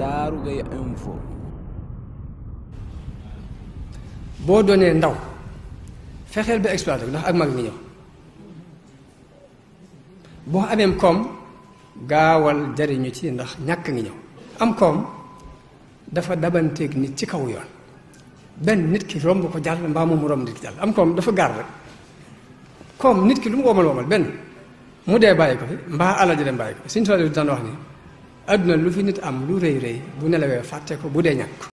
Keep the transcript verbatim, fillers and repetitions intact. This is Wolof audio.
Darou Gueye Info. boo doonee ndaw fexeel ba exploité ko ndax ak mag ngi ñëw boo ameem koom gaawal jariñu ci ndax ñàkk ngi ñëw. am koom dafa dabanteeg nit ci kaw yoon benn nit ki romb ko jàll mbaa moom mu romb nit ki jàll am koom dafa gaar rek koom nit ki lu mu womal womal benn mu dee bàyyi ko fi mbaa alal ji dem bàyyi ko fi suñu tool yi daan wax ni adduna lu fi nit am lu rëy rëy bu nelawee fàtte ko bu dee ñàkk